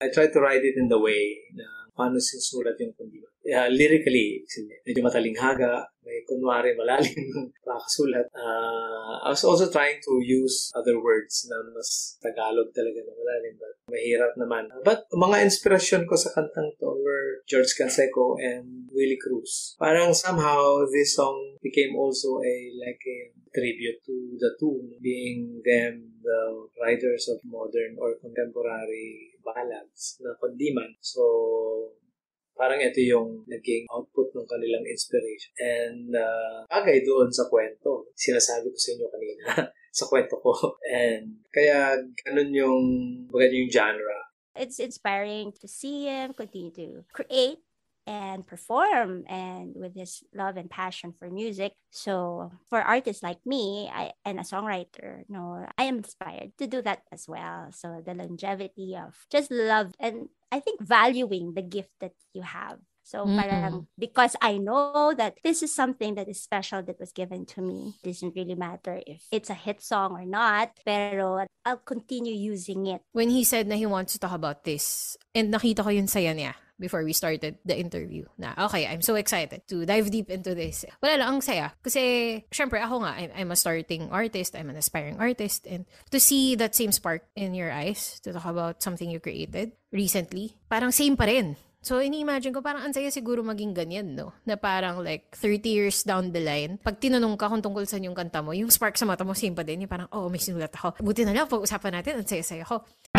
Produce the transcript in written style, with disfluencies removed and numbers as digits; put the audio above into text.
I try to write it in the way na paano sinusulat yung kundiman. Lyrically, medyo matalinghaga, may kunwari malalim pakasulat. I was also trying to use other words na mas Tagalog talaga na malalim, but mahirap naman. But mga inspirasyon ko sa kantang to were George Canseco and Willie Cruz. Parang somehow this song became also a tribute to the two, being them the writers of modern or contemporary ballads na kundiman. So parang ito yung naging output ng kanilang inspiration. And bagay doon sa kwento. Sinasabi ko sa inyo kanina sa kwento ko. And kaya ganun yung genre. It's inspiring to see him continue to create and perform and with his love and passion for music. So for artists like me and a songwriter, I am inspired to do that as well. So the longevity of just love and I think valuing the gift that you have. So parang because I know that this is something that is special that was given to me. It doesn't really matter if it's a hit song or not, pero I'll continue using it. When he said na he wants to talk about this, and nakita ko yun saya niya before we started the interview na, okay, I'm so excited to dive deep into this. Wala lang, ang saya. Kasi, syempre, ako nga, I'm a starting artist, I'm an aspiring artist, and to see that same spark in your eyes, to talk about something you created recently, parang same pa rin. So, ini-imagine ko, parang ang saya siguro maging ganyan, no? Na parang 30 years down the line, pag tinanong ka kung tungkol saan yung kanta mo, yung spark sa mata mo, same pa din. Yung parang, may sinulat ako. Buti na lang, pag-usapan natin, ang saya-saya ko.